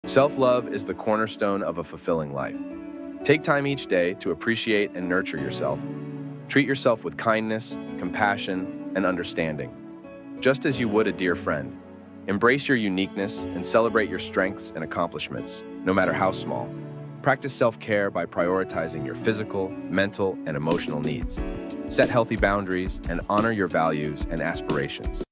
Self-love is the cornerstone of a fulfilling life. Take time each day to appreciate and nurture yourself. Treat yourself with kindness, compassion, and understanding, just as you would a dear friend. Embrace your uniqueness and celebrate your strengths and accomplishments, no matter how small. Practice self-care by prioritizing your physical, mental, and emotional needs. Set healthy boundaries and honor your values and aspirations.